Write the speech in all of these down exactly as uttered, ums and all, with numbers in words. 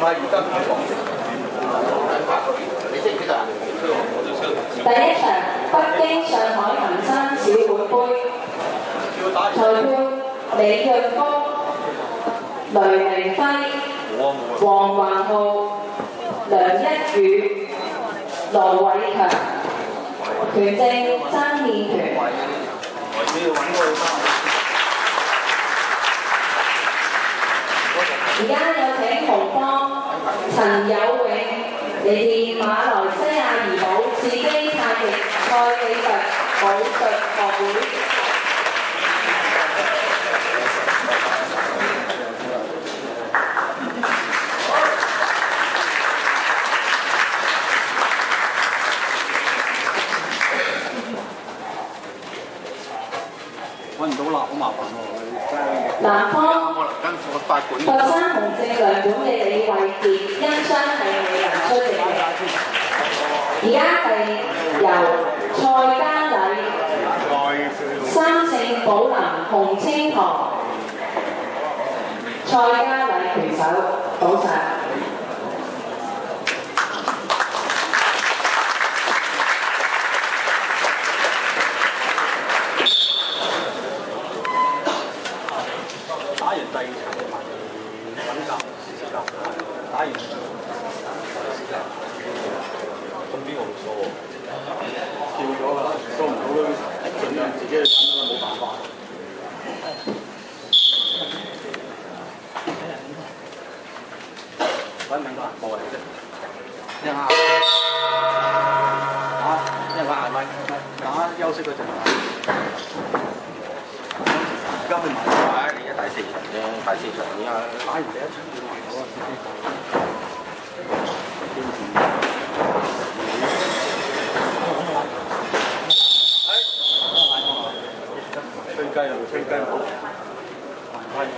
快而家講。你識唔識啊？ 第一場北京上海文山小碗杯，裁判李潤福、雷明輝、黃環浩、梁一宇、羅偉強，權證爭辯權。而家有請紅方陳友永嚟自馬來西亞怡保自基太極賽技術武術學會。 揾唔到啦，好麻煩喎。 南方跟我法管。 佛山紅正良管理李慧傑因傷係未能出席嘅。而家係由蔡嘉禮、三聖寶林洪清堂、蔡嘉禮拳手補上。 第二場揾教打完咁邊個會疏？跳咗㗎啦，疏唔到都盡量自己去揾啦，冇辦法。揾唔揾到啊？冇啊，一下打一下咪打休息嗰陣。而家去買牌，而家第四場啫，第四場而家打完第一場要買嗰個司機。吹雞又吹雞冇，係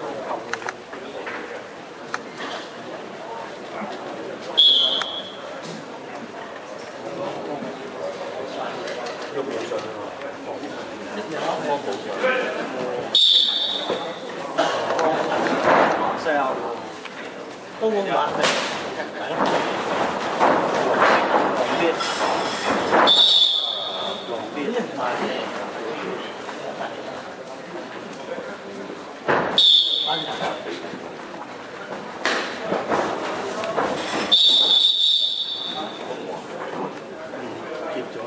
喐唔上西亞都冇辦法，狼啲，狼啲，接咗。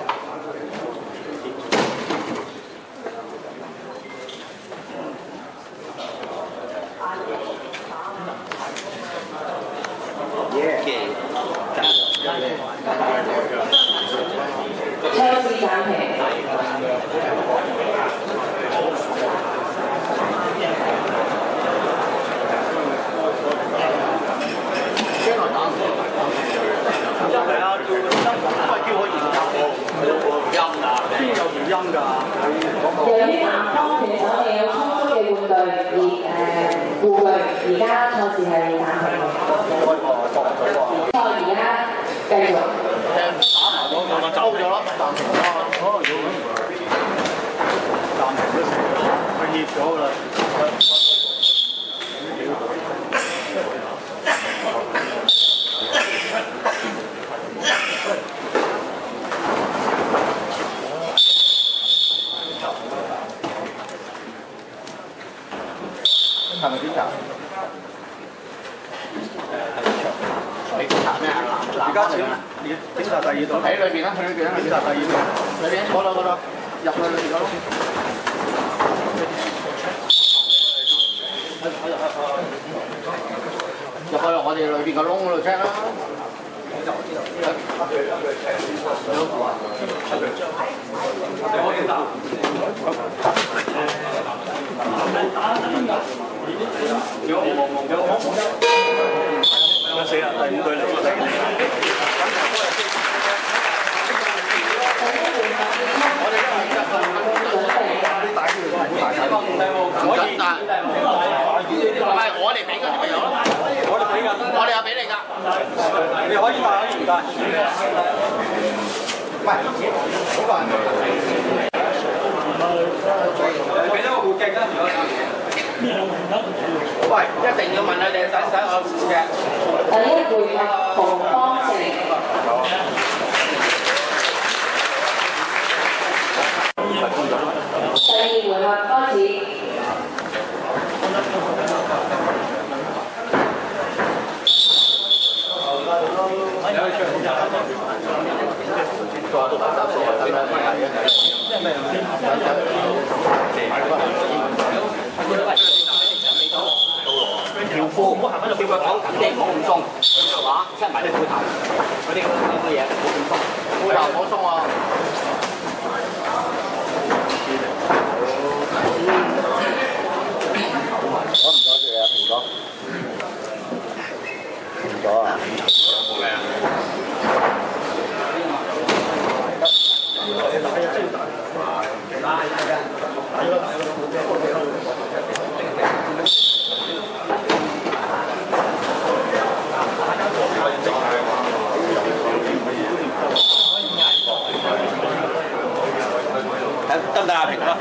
賽事暫停。 將來打係啊，叫音，因為叫我研究個音啊，邊有調音㗎？ 由於南方拳手未有充足嘅玩具而誒護具，而家賽事係暫停。賽而家繼續。 打埋嗰個走咗啦，暫停啦，可能要暫停都成，佢熱咗㗎啦。係咪邊集？誒第二場，你查咩啊？而家請你警察第二度喺裏邊啦，喺裏邊啦，警察第二度，裏邊嗰度嗰度，入去裏邊嗰度先。入去我哋裏邊個窿嗰度 check 啦。我知道，我知道。你可以打。有冇冇有冇冇？死啦！第五隊嚟咗。我哋今日啲大條好大細，可以但唔係我哋俾㗎，咪有咯。我哋俾㗎，我哋有俾你㗎。你可以帶可以唔帶？唔係，嗰個人。俾咗個護鏡啦，如果。 喂，一定要問佢哋使唔使我嘅？ 第一回合紅方城。第二回合開始。 條褲唔好行喺度，叫佢講緊啲，唔好咁鬆，係嘛？出埋啲褲頭，嗰啲咁嘅嘢，唔好咁鬆，褲頭唔好鬆啊！多唔多謝啊，蘋果？蘋果啊？冇咩啊？得唔得啊，蘋果？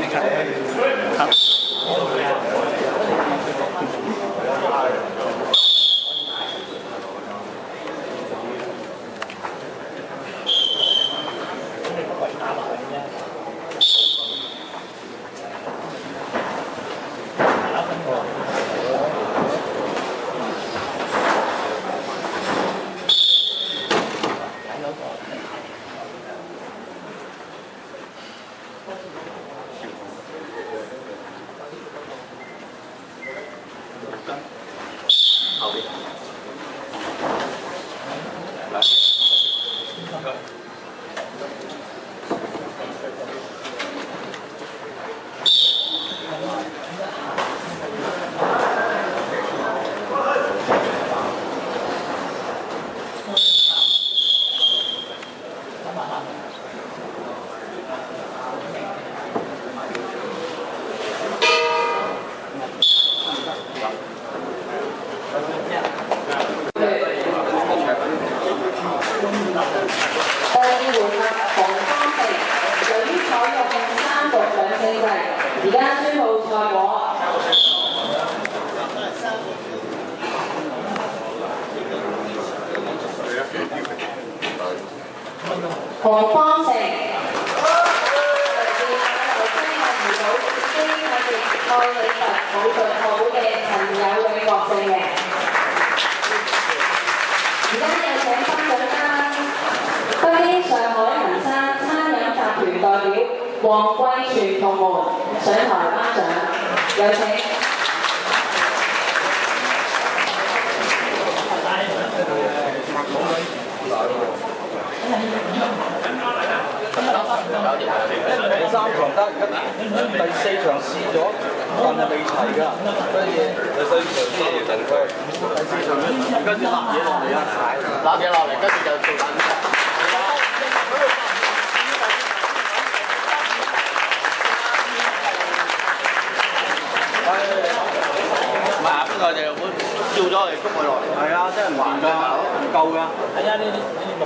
而家宣布賽果。何方成，來自馬來西亞怡保基藝術愛理佛武術學會嘅陳友永獲勝嘅。而家有請頒獎嘉賓，北京上海恒山餐飲集團代表黃貴全同門上台頒獎，有請。 第三場得，第四場試咗，但係未齊㗎，所以第四場先要等佢。第四場而家先攬嘢落嚟啊！ 攬嘢落嚟，跟住就做緊。唔係啊，邊個就會照咗嚟捉佢落嚟？ 係啊，真係唔掂㗎，唔夠㗎。 係啊，呢啲呢啲木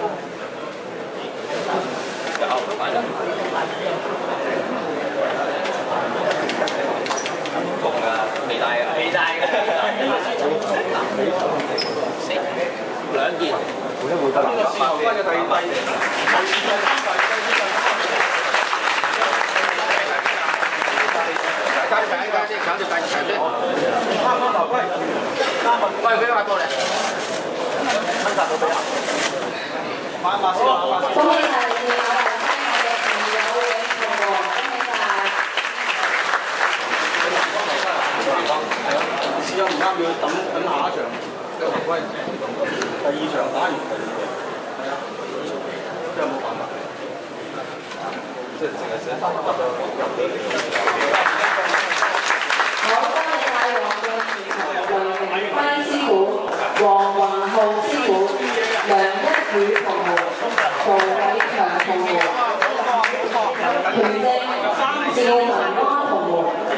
有，買得。窮啊，未帶啊，未帶嘅。兩件。 回一回得啦。呢個試後分嘅第第。 加長加先，搞掂第二場先。 啱啱頭盔，啱啊！ 喂，俾塊過嚟。分集到俾人。買買先，買買先。 恭喜晒你哋馬來西亞嘅朋友永同和，恭喜晒！ 試咗唔啱要等等下一場頭盔，第二場打完第二場，係啊，即係冇辦法，即係淨係寫得到。 好，多謝晒黃貴全同梁明輝師傅、黃雲浩師傅、梁一宇同門、曹偉強同門、權正、趙文安同門。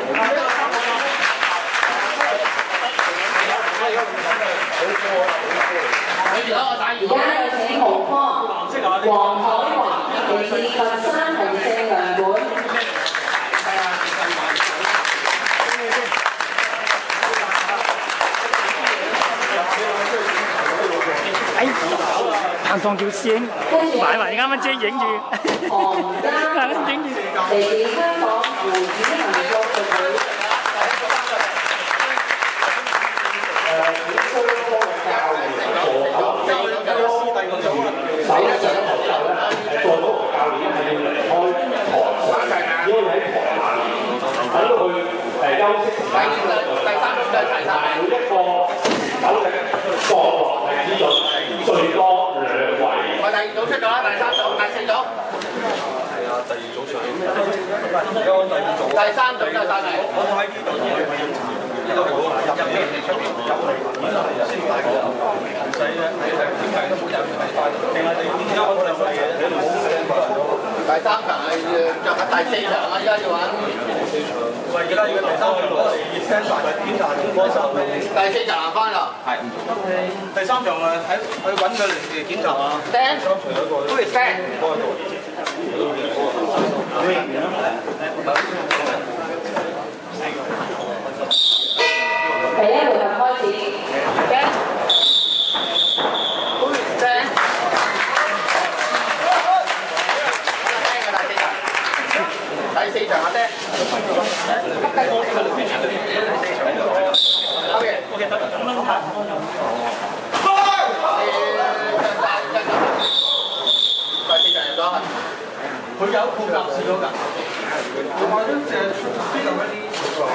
而家有請豪方、黃海華嚟自佛山恒盛良館。 當叫師兄擺埋啱啱遮影住，影住。 嚟自香港胡子行國術會。 手咧上咗台之後咧，做咗個教練係要離開台上，只可以喺台下面喺度去誒休息時間。 第三種就係齊晒。 每一個首領降落係只準最多兩位。 我第二組出咗啦，第三組、第四組。 係啊，第二組上。而家我第二組。 第三組就晒嚟。 我喺呢度同佢影。呢個係好難入邊出邊入嚟演嚟先大個，唔使咧，你係點解都冇人睇翻？定係你而家我哋細嘅喺度冇聲發。 第三場係着緊第四場啊！依家要玩。 四場。喂，而家要第三場攞嚟熱身大檢查中方手。 第四場行翻啦。 係。第三場誒喺去揾佢嚟檢查啊。 Stand。都係 stand。 第一回合開始。 Stand。都係 stand。第四場阿爹。O.K. O.K. 得。第四場入咗。佢有配合試咗㗎。我話都淨係邊度嗰啲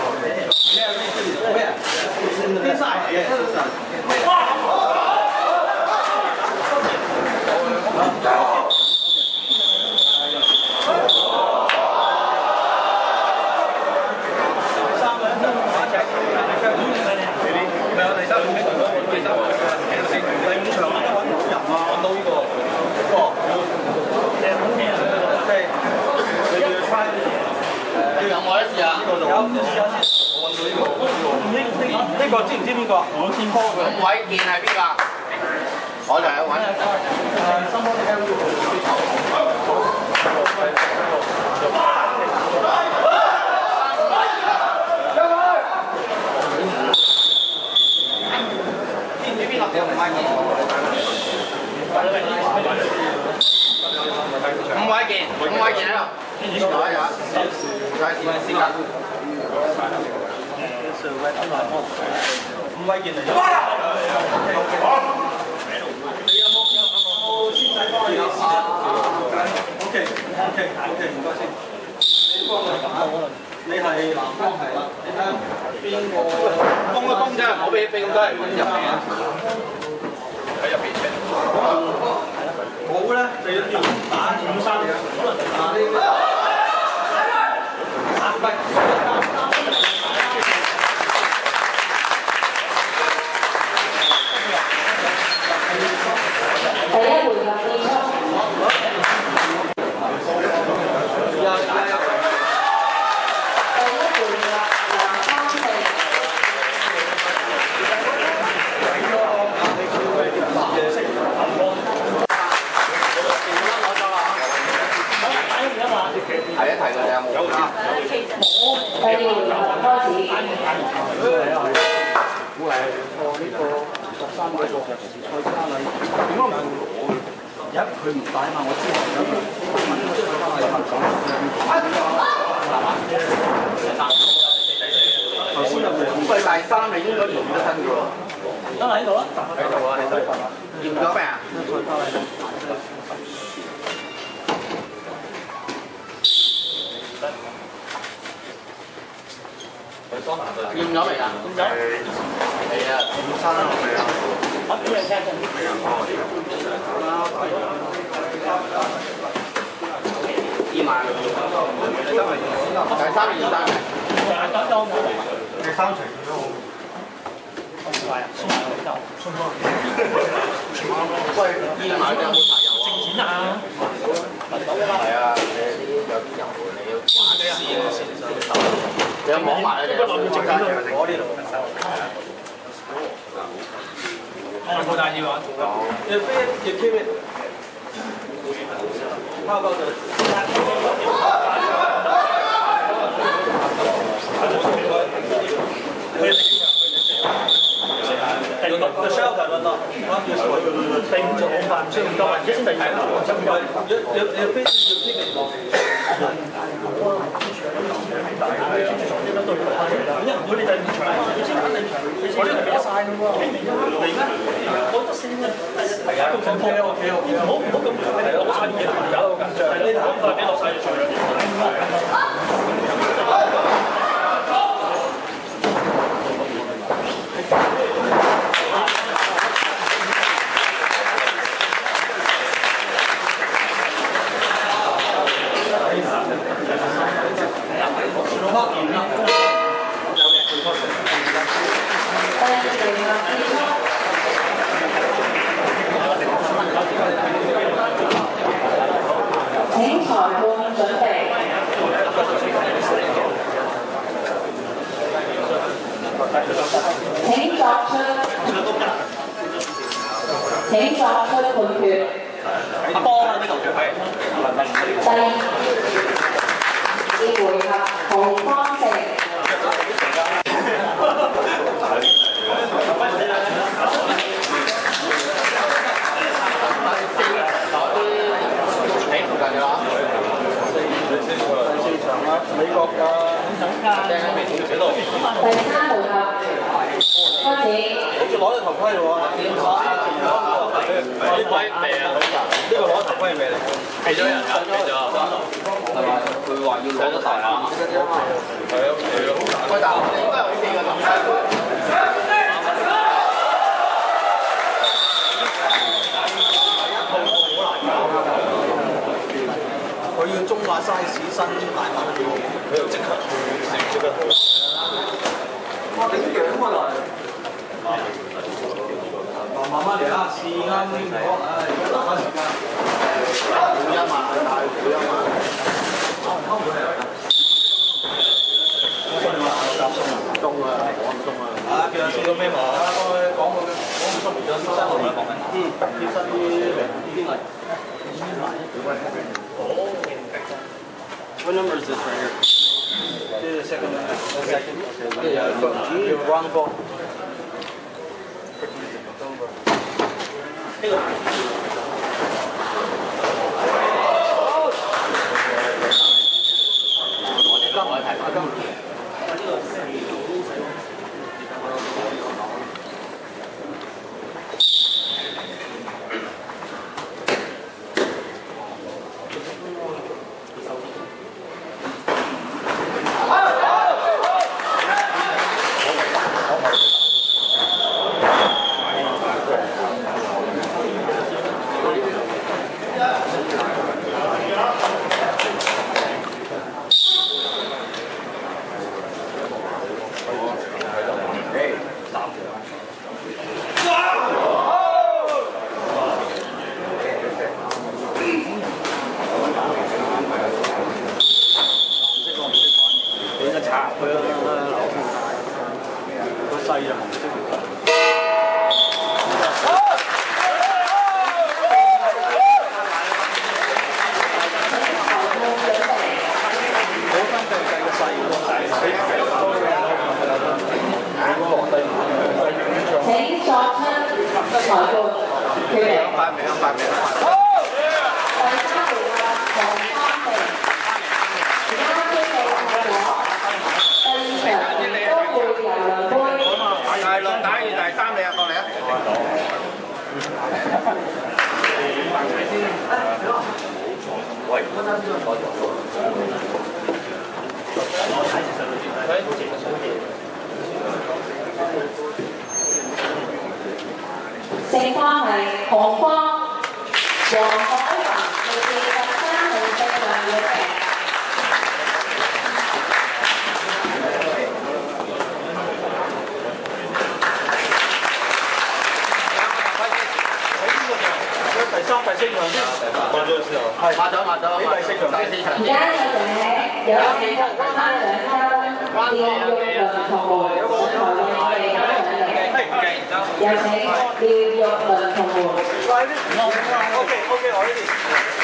咩啊？邊晒嘅？呢個知唔知邊個？我先科嘅。伍偉健係邊個？我就係揾。知唔知邊個叫伍偉健？伍偉健，伍偉健喺度。有啊有啊，就係時時間。伍偉健嚟咗。你有冇有冇先仔幫你試啊 ？O K O K O K， 唔該先。你幫我打，你係南方係啦。你睇下邊個？封一封啫，唔好俾俾咁多人入邊。喺入邊嘅。冇咧，就要打五三嘅。啊呢個。唔係。 第一回合結束。第一回合南方四。 提一提佢哋有冇啊？ 第二回合開始。 估係錯呢個十三個賽卡禮，點解唔係我嘅？一佢唔帶嘛，我知道。頭先入嚟，佢第三你應該驗得身嘅喎。得喺度啊！喺度啊！喺度。驗咗咩啊？賽卡禮。驗咗未啊？驗咗。係啊，驗生啦，係啊。我俾人聽緊。驗埋。第三驗生嘅。第三場驗咗好。咁快啊？送埋嚟就。送翻。喂，驗埋你有冇柴油啊？證件啊。係啊，你有啲油你要試啊先。你有摸埋咧？你我呢度。有冇帶要啊？有。飛要 keep it。拋高就。The shelter 啦，第五組好快，唔需要咁多位。 你你飛要飛嚟落。一唔到你第二場，你先肯定場，我呢度俾晒㗎喎。嚟咩？我得先啊。係啊。O K O K O K。唔好唔好咁攞晒啲嘢嚟搞到咁緊張。係呢度快啲落晒啲場。 請裁判準備。請作出請作出判決。 阿波啦，呢度係。 第二回合紅方勝。 美國㗎， 第三回合開始。 好似攞咗頭盔喎。呢個未啊？呢個攞頭盔未嚟？俾咗人㗎，俾咗。係咪？佢話要攞咗頭啊？係啊，係啊。喂，但係我哋應該有四個頭盔。佢要中碼 size 新大碼啲，佢又即刻成即刻。哇！頂樣喎來，慢慢嚟啦，試啱呢個，唉，而家留翻時間。每一萬係大，每一萬。啱唔啱啊？中啊！我唔中啊！啊，叫人試到咩毛啊？幫佢講個講個出面咗貼身同埋講緊。嗯，貼身啲啲啲嚟。Oh. What number is this right here? This is the second one. The second? Okay. Yeah, yeah. You're wrong ball. Hello. 勝方係紅方，黃海雲嚟自十三號四場嘅贏。 第三、第四場先，過咗之後，係抹咗抹咗，第四場、第四場。 而家有請有請參兩級廖玉麟同門上台為我哋搞上嚟。有請廖玉麟同門。 O K O K， 我呢邊。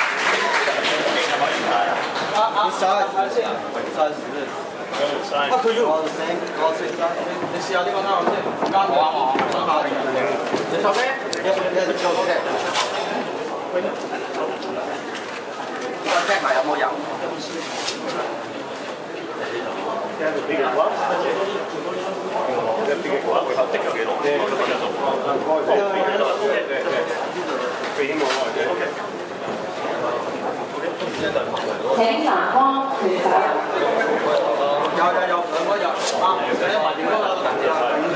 啊啊！晒睇先，晒時咧。啊，佢要我醒，我食晒。你試下呢個啱唔啱先？啱我啱我。等下定嘅。你做咩？一一一做多嘅。 聽下有冇油？ 請南方拳手。 有有有兩個有啊！你問完嗰個嗰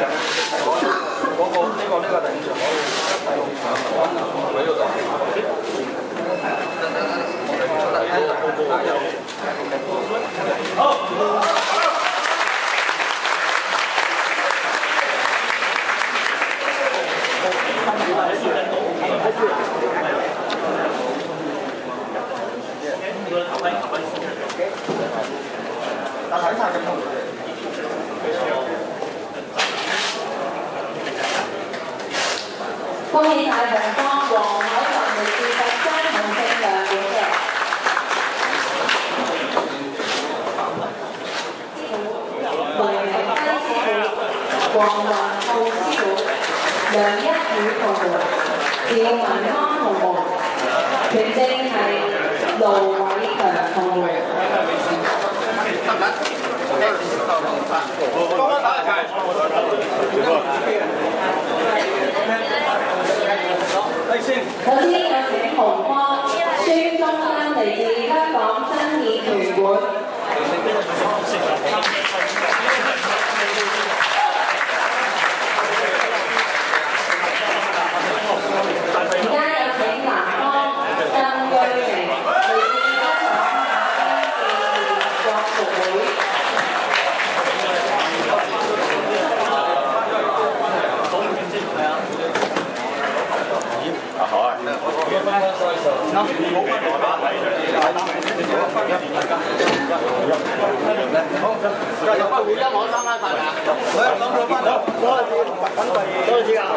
個呢個呢個第五場喺度好。但係太緊要。 恭喜晒紅方黃海雲嚟自佛山紅勝良會嘅。雷明輝師傅、黃雲浩師傅、梁一宇同門、趙文安同門，權證係盧偉強同門。首先有請紅方孫中山嚟自香港爭議拳館。而家有請南方鄧瑞明嚟自香港國術會。 好啊！有乜會音我三翻曬啊！我諗咗翻咗，多謝等貴，多謝啊！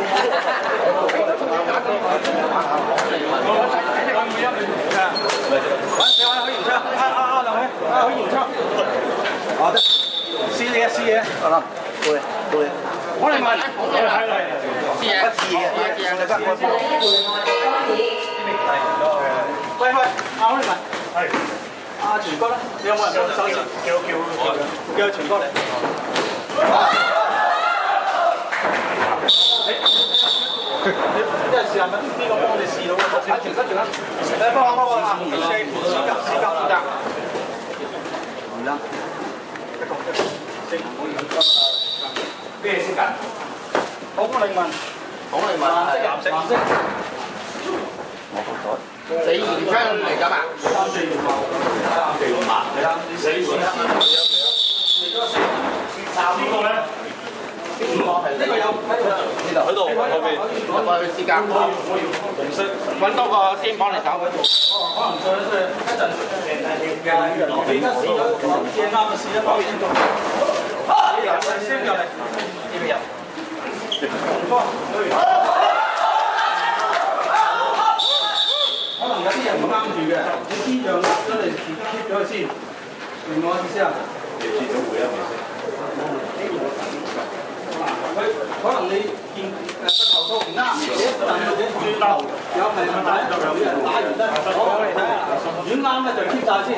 你玩可以唱，啊啊啊！兩位，啊可以唱。好的，試嘢試嘢，好啦，對對。我嚟問，我嚟睇嚟。試嘢試嘢試嘢，你得我先。喂喂，阿我嚟問。係。阿全哥咧，你有冇人幫手先？叫叫叫叫全哥嚟。即係試下咪邊個幫我哋試到啊？全全跟住啦，你幫我幫我啊！試試試夾試夾負責。唔啦。咩先㗎？孔令文，孔令文係藍色藍色。我讀咗。四元槍嚟㗎嘛？三四五萬，三四五萬，係啦。四元槍。呢個咧？呢個有喺度，喺度後邊，我去試夾。紅色，揾多個肩膀嚟搞。可能再再一陣嘅攞幾多試咗，試啱就試一包煙做。入嚟先入嚟，呢邊入。紅方，可能有啲人唔啱住嘅，你先讓咗你自己 keep 咗佢先，明我意思啊？你知咗會啊？佢可能你見誒個頭套唔啱，或者或者轉頭有係問題，有人打完得，攞嚟睇下，如果啱咧就 keep 晒先。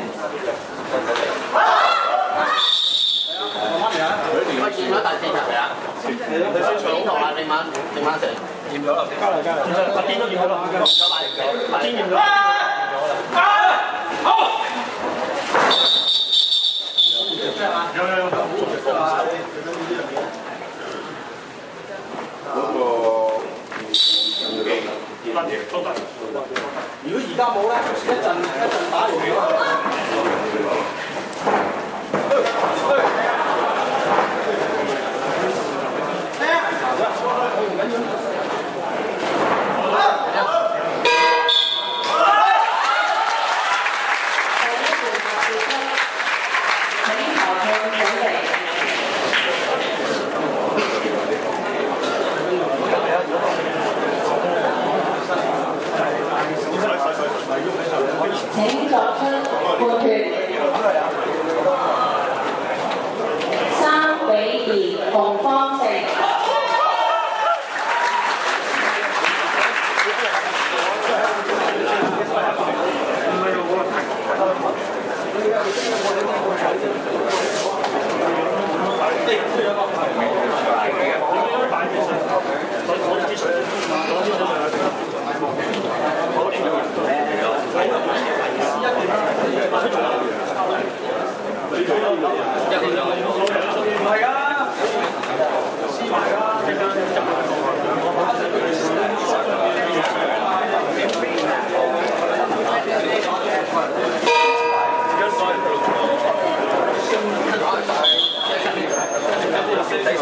慢慢嚟啊！我驗咗第四集未啊？你先長同啊，你晚你晚成驗咗啦，交嚟交嚟。阿堅都驗咗啦，驗咗啦，阿堅驗咗。好。有有有。嗰個都得。如果而家冇咧，一陣一陣打完咗啊！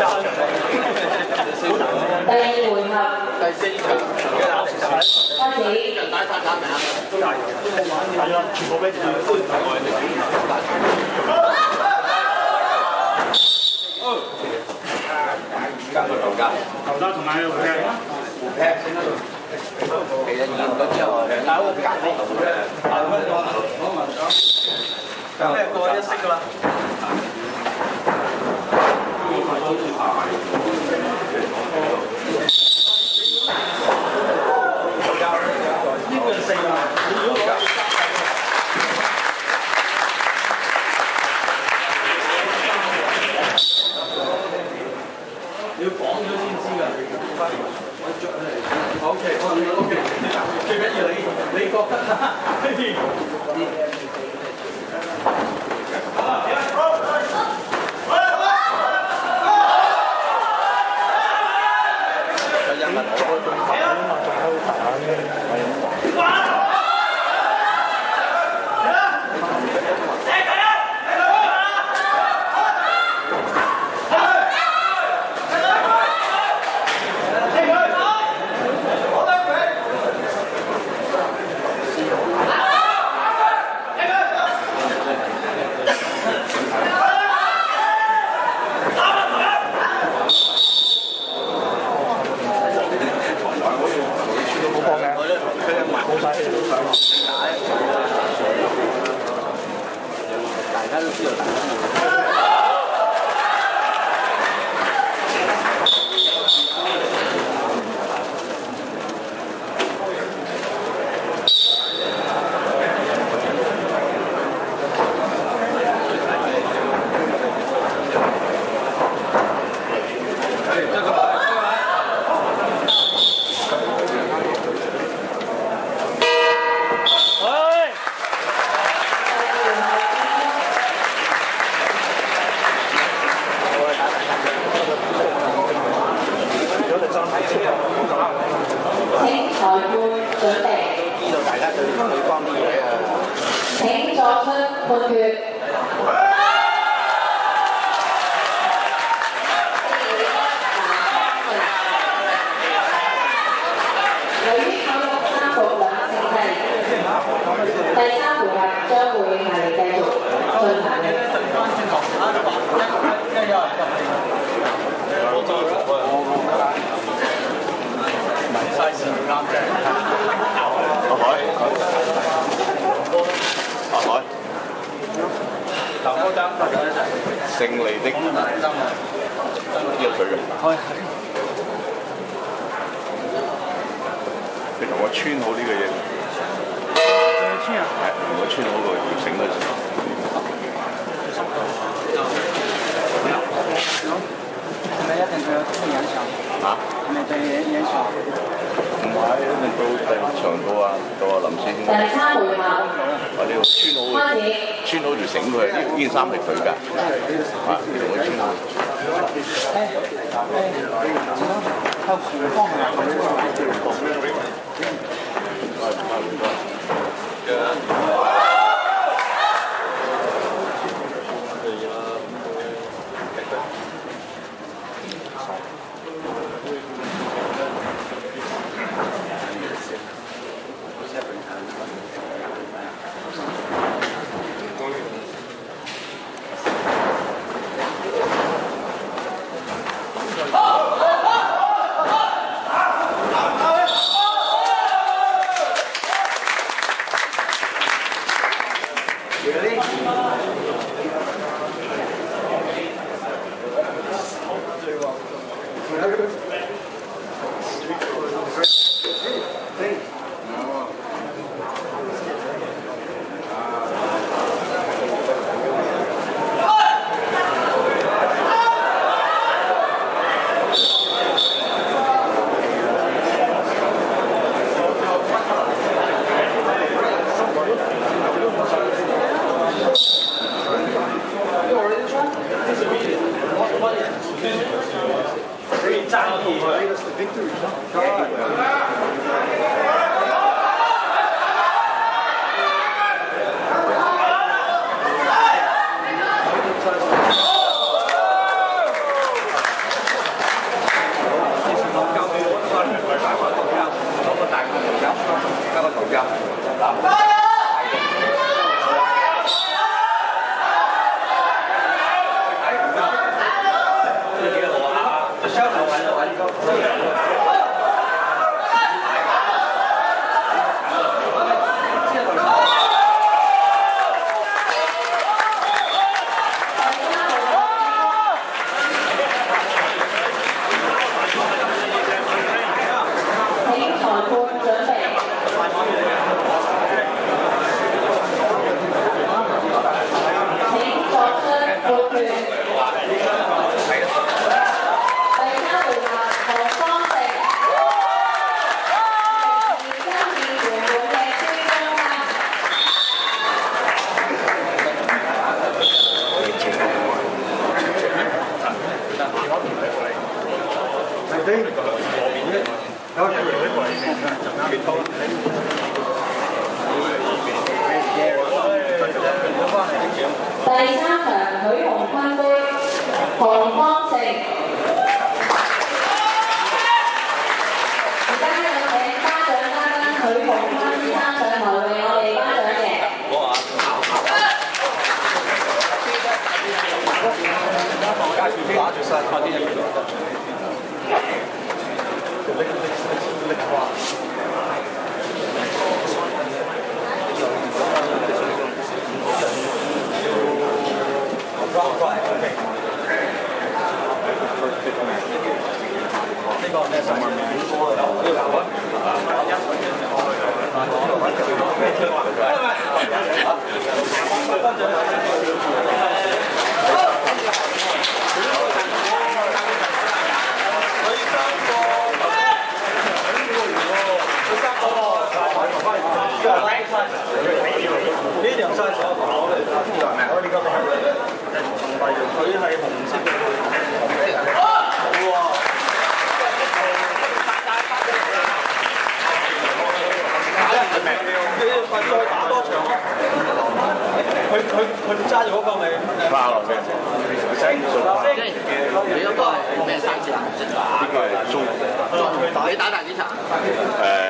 第二回合第四場開始。 人大晒打名啊！ 係啦，全部俾加個頭家， 頭家同埋個嘅。 其實驗咗之後，但係嗰個隔呢度咧，咩過一式㗎啦？呢個四啊，你如果講你要講咗先知㗎。O K， O K， 最緊要你你覺得呢啲。人物我仲拍緊嘛，仲喺度打嘅。大家都知道大家請作出判決。由於考慮三局兩勝制，第三回合將會係繼續進行嘅。 晒時唔啱啫。阿海，阿海，頭嗰爭勝利的呢個水嘅。你同我穿好呢個嘢。 穿啊？ 係，同我穿好個條繩嗰時。 係咪一定佢有啲影響？ 嚇？ 係咪對影響？ 唔係，一定到第六場到啊，到啊林師兄。 第三回合。 我哋要穿好佢，穿好條繩佢，呢呢件衫係佢㗎。啊，你同我穿好。 誒誒，靠苦方啊！ 你嗰個係咩生字啊？呢個係中。你打大幾場？誒。